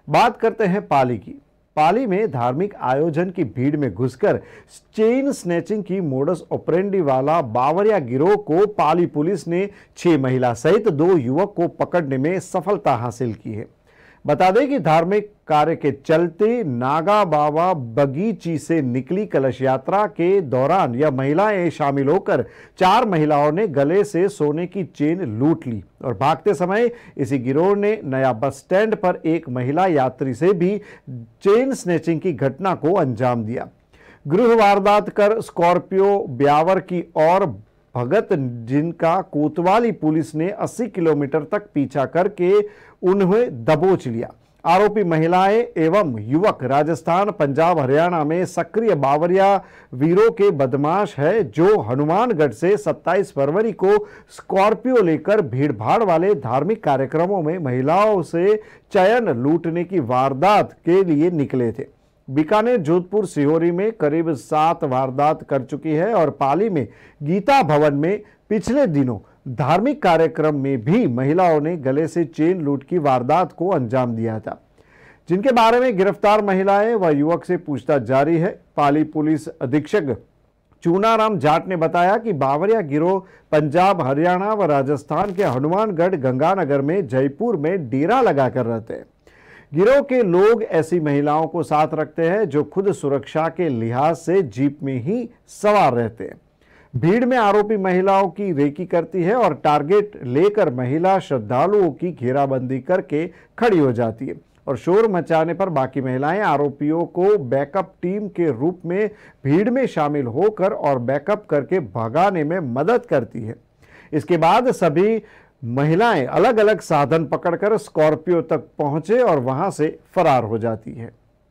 बात करते हैं पाली की। पाली में धार्मिक आयोजन की भीड़ में घुसकर चेन स्नैचिंग की मोडस ऑपरेंडी वाला बावरिया गिरोह को पाली पुलिस ने 6 महिला सहित 2 युवक को पकड़ने में सफलता हासिल की है। बता दें कि धार्मिक कार्य के चलते नागा बाबा बगीची से निकली कलश यात्रा के दौरान यह महिलाएं शामिल होकर 4 महिलाओं ने गले से सोने की चेन लूट ली और भागते समय इसी गिरोह ने नया बस स्टैंड पर एक महिला यात्री से भी चेन स्नैचिंग की घटना को अंजाम दिया। गृह वारदात कर स्कॉर्पियो ब्यावर की ओर भगत जिनका कोतवाली पुलिस ने 80 किलोमीटर तक पीछा करके उन्हें दबोच लिया। आरोपी महिलाएं एवं युवक राजस्थान, पंजाब, हरियाणा में सक्रिय बावरिया वीरों के बदमाश है, जो हनुमानगढ़ से 27 फरवरी को स्कॉर्पियो लेकर भीड़भाड़ वाले धार्मिक कार्यक्रमों में महिलाओं से चयन लूटने की वारदात के लिए निकले थे। बीकानेर, जोधपुर, सिहोरी में करीब 7 वारदात कर चुकी है और पाली में गीता भवन में पिछले दिनों धार्मिक कार्यक्रम में भी महिलाओं ने गले से चेन लूट की वारदात को अंजाम दिया था, जिनके बारे में गिरफ्तार महिलाएं व युवक से पूछताछ जारी है। पाली पुलिस अधीक्षक चूनाराम जाट ने बताया कि बावरिया गिरोह पंजाब, हरियाणा व राजस्थान के हनुमानगढ़, गंगानगर में, जयपुर में डेरा लगाकर रहते हैं। गिरोह के लोग ऐसी महिलाओं को साथ रखते हैं जो खुद सुरक्षा के लिहाज से जीप में ही सवार रहते हैं। भीड़ में आरोपी महिलाओं की रेकी करती है और टारगेट लेकर महिला श्रद्धालुओं की घेराबंदी करके खड़ी हो जाती है और शोर मचाने पर बाकी महिलाएं आरोपियों को बैकअप टीम के रूप में भीड़ में शामिल होकर और बैकअप करके भगाने में मदद करती है। इसके बाद सभी महिलाएं अलग अलग साधन पकड़कर स्कॉर्पियो तक पहुंचे और वहां से फरार हो जाती है।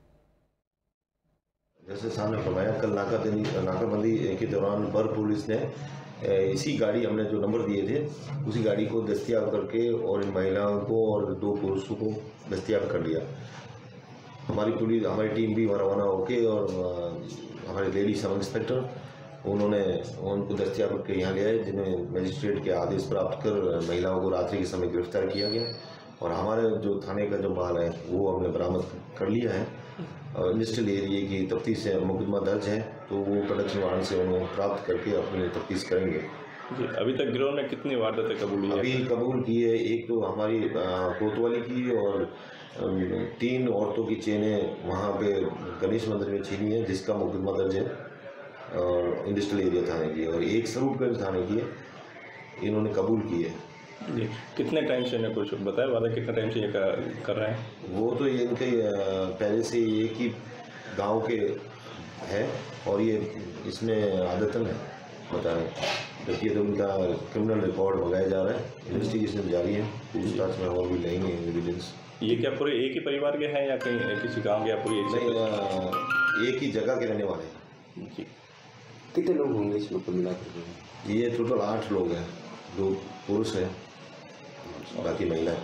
जैसे सामने फरमाया, कल नाकाबंदी के दौरान बर पुलिस ने इसी गाड़ी, हमने जो नंबर दिए थे उसी गाड़ी को दस्तयाब करके और इन महिलाओं को और 2 पुरुषों को दस्तयाब कर लिया। हमारी टीम भी रवाना होके और हमारे लेडी सब इंस्पेक्टर उन्होंने उनको दस्तयाब करके यहाँ ले आए, जिन्हें मजिस्ट्रेट के आदेश प्राप्त कर महिलाओं को रात्रि के समय गिरफ्तार किया गया और हमारे जो थाने का जो माल है वो हमने बरामद कर लिया है। और इंडस्ट्रियल एरिया की तफ्तीश से मुकदमा दर्ज है, तो वो प्रोडक्शन वारंट से उन्हें प्राप्त करके अपनी तफ्तीश करेंगे। जी, अभी तक गिरोह ने कितनी वारदातें कबूली है? अभी कबूल की है, एक तो हमारी कोतवाली की और 3 औरतों की चेनें वहाँ पे गणेश मंदिर में छीनी है, जिसका मुकदमा दर्ज है और इंडस्ट्रियल एरिया थाने की, और एक स्वरूपगंज थाने की है, इन्होंने कबूल की है। जी, कितने टाइम से इन्हें कुछ बताया वादा, कितने टाइम से ये कर रहे हैं? वो तो ये इनके पहले से एक ही गांव के है और ये इसमें आदतन है बता रहे, जबकि तो उनका क्रिमिनल रिकॉर्ड मंगाया जा रहा है, इन्वेस्टिगेशन जारी है, पूछताछ में और भी लेंगे एविडेंस। ये क्या पूरे एक ही परिवार के हैं या कहीं किसी गाँव के या पूरी एक ही जगह के रहने वाले हैं? जी, कितने लोग होंगे इसमें कुल मिलाकर? ये टोटल 8 लोग हैं, 2 पुरुष हैं, बाकी महिलाएं।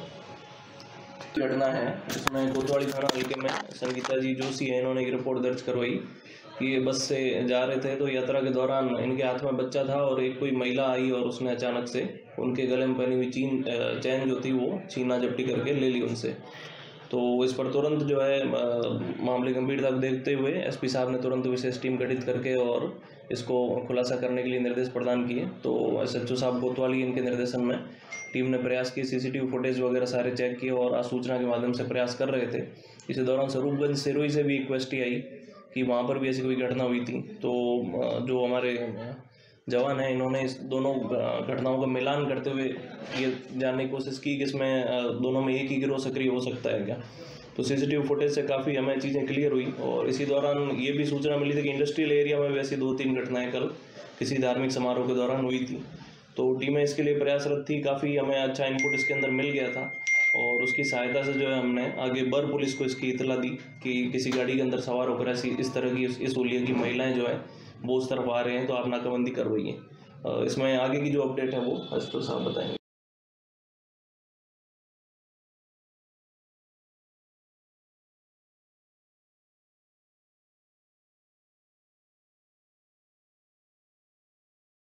घटना है इसमें कोतवाली थाना हल्के में संगीता जी जोशी है, इन्होंने एक रिपोर्ट दर्ज करवाई कि ये बस से जा रहे थे तो यात्रा के दौरान इनके हाथ में बच्चा था और एक कोई महिला आई और उसने अचानक से उनके गले में पहनी हुई चैन जो थी वो छीना झपटी करके ले ली उनसे। तो इस पर तुरंत जो है मामले गंभीरता को देखते हुए एसपी साहब ने तुरंत विशेष टीम गठित करके और इसको खुलासा करने के लिए निर्देश प्रदान किए। तो एसएचओ साहब कोतवाली इनके निर्देशन में टीम ने प्रयास किए, सीसीटीवी फुटेज वगैरह सारे चेक किए और आसूचना के माध्यम से प्रयास कर रहे थे। इसी दौरान स्वरूपगंज सिरोही से भी एक वेस्टी आई कि वहाँ पर भी ऐसी कोई घटना हुई थी। तो जो हमारे जवान हैं इन्होंने इस दोनों घटनाओं का मिलान करते हुए ये जानने की कोशिश की कि इसमें दोनों में एक ही गिरोह सक्रिय हो सकता है क्या। तो सीसीटीवी फुटेज से काफ़ी हमें चीज़ें क्लियर हुई और इसी दौरान ये भी सूचना मिली थी कि इंडस्ट्रियल एरिया में वैसे 2-3 घटनाएं कल किसी धार्मिक समारोह के दौरान हुई थी। तो टीमें इसके लिए प्रयासरत थी, काफ़ी हमें अच्छा इनपुट इसके अंदर मिल गया था और उसकी सहायता से जो है हमने आगे बर पुलिस को इसकी इतला दी कि किसी गाड़ी के अंदर सवार होकर ऐसी इस तरह की इस हुलिया की महिलाएं जो है वो उस तरफ आ रहे हैं, तो आप नाकाबंदी करवाइए। इसमें आगे की जो अपडेट है वो एसपी साहब बताएंगे।